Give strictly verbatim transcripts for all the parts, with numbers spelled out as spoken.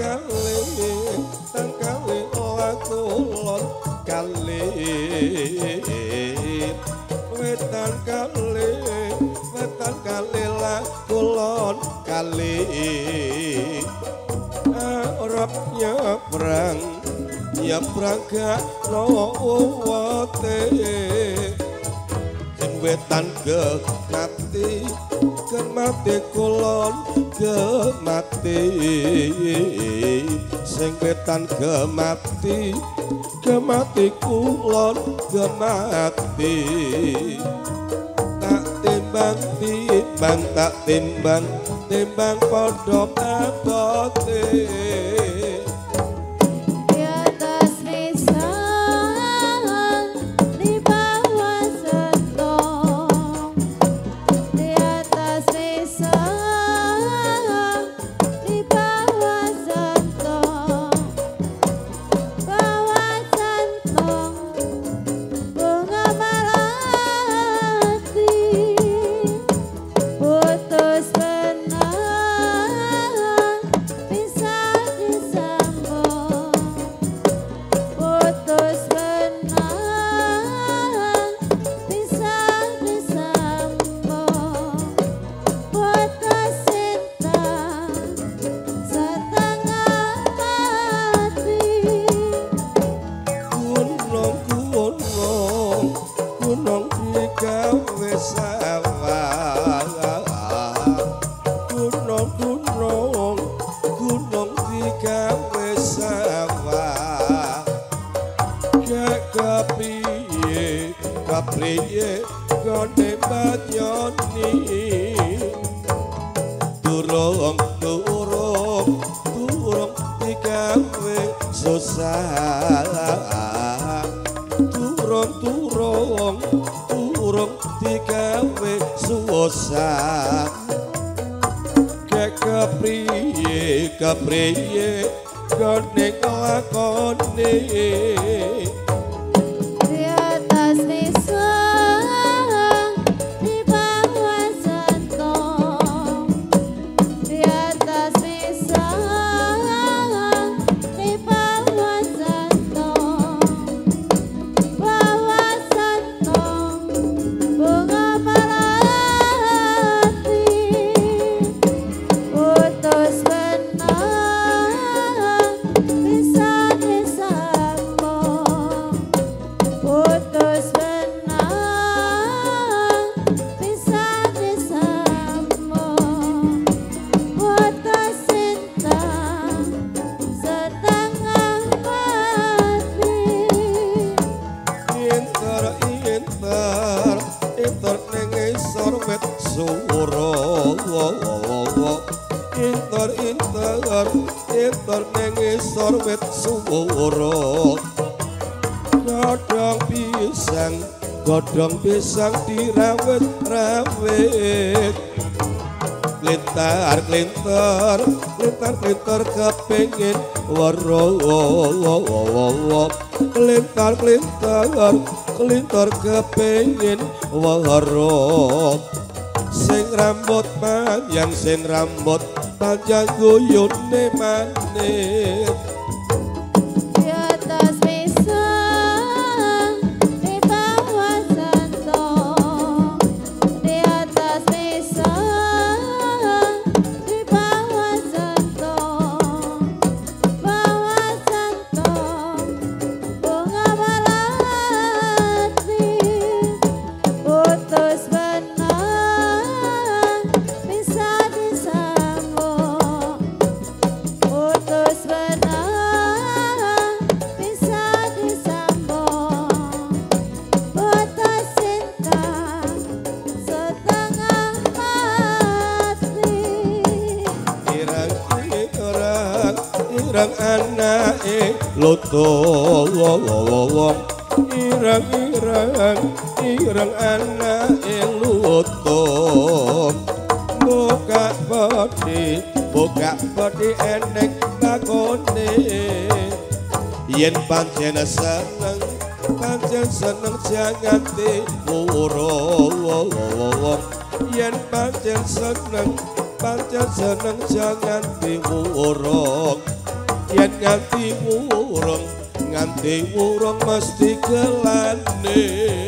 kali wetan kali lakulon kali wetan kali wetan kali lakulon kali arep nyebrang nyebrang gak no uwate sing wetan ke mati ke mati kulon ke mati sing wetan ke mati ke mati kulon ke mati tak timbang timbang tak timbang timbang padha abote Kapriye gone batyoni turung turung turung digawe susah turung turung turung digawe susah kapriye kapriye gone lakone Inter inter inter nengisor wet suworo godhong pisang godhong pisang dirawet rawet lintar lintar lintar lintar kepengin waro lintar lintar lintar kepengin waro sing rambut panjang sing rambut panjang guyune manis di atas pisang di bawah santong di atas pisang di bawah santong bawah santong bunga melati putus benang bisa disambung putus benang bisa disambung putus cinta setengah mati irang irang irang anake loto irang irang irang anake loto buka bodi buka bodi eneng lakone yen pancen seneng pancen seneng jangan diurung yen pancen seneng pancen seneng jangan diurung yen nganti wurung nganti wurung mesti gelane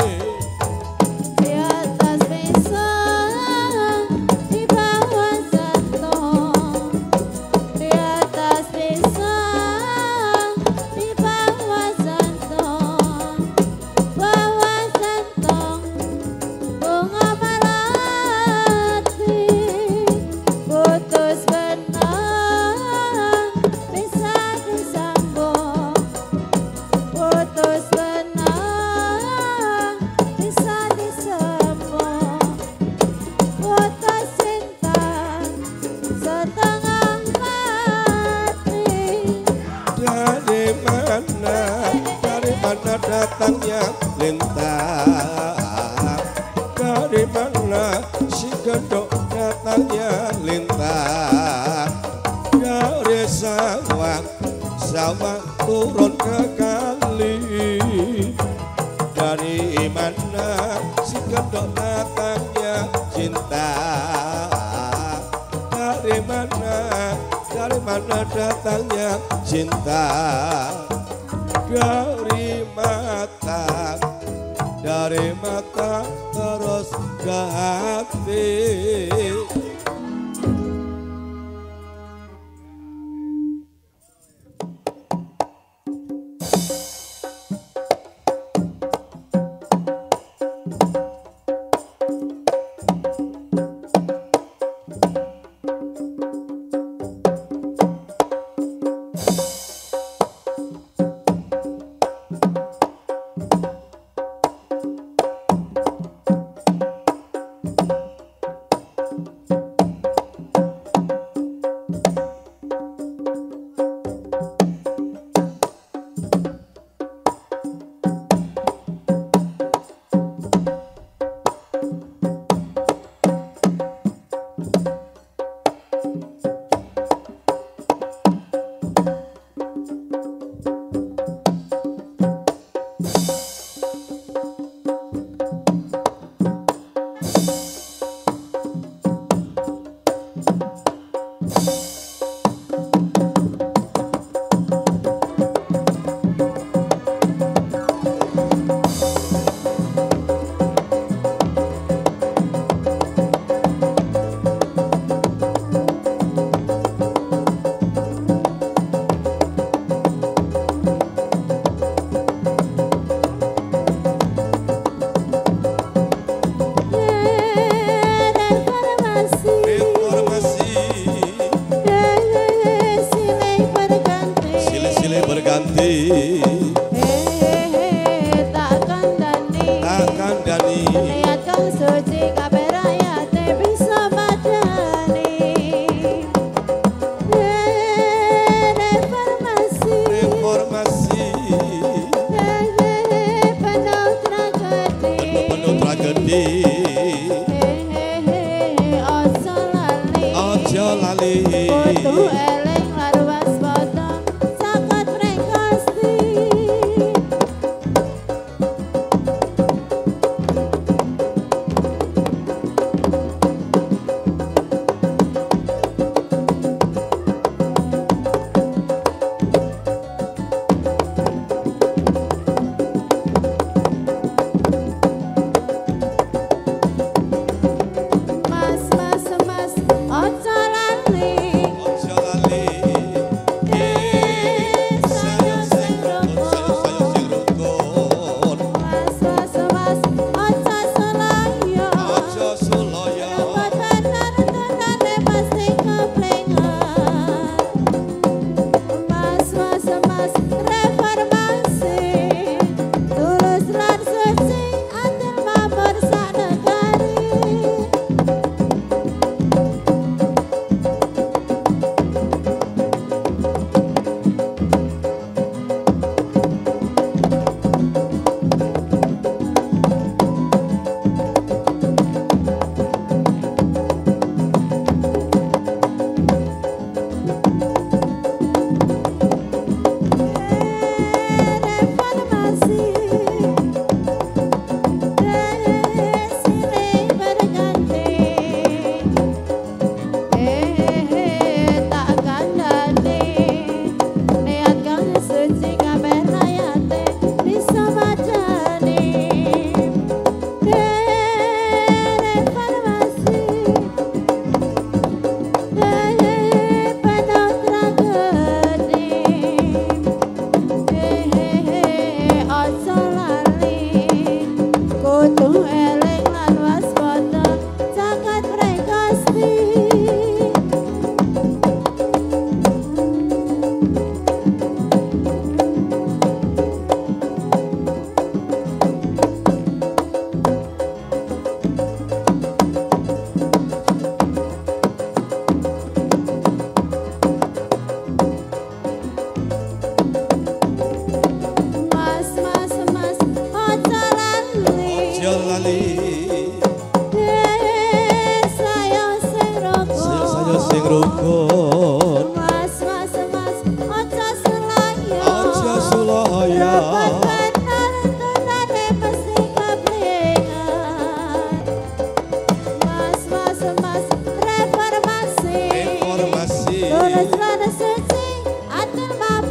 Di atas pisang, di bawah santong. Di atas pisang, di bawah santong. Bawah santong, bunga melati. Putus benang, bisa disambung. Putus benang, bisa disambung. Putus cinta, setengah mati. dari mana dari mana datangnya lintang dari mana si gendok datangnya lintang dari sawah sawah turun ke kali dari mana si gendok datangnya cinta dari mana dari mana datangnya cinta dari mata dari mata terus ke hati. Kudu eling laras padha sangat prengkasti.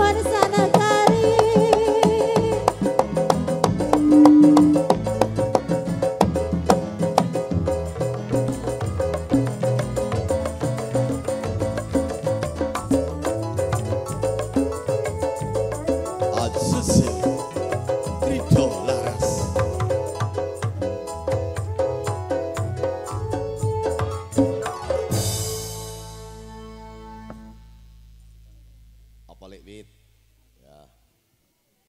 nuwun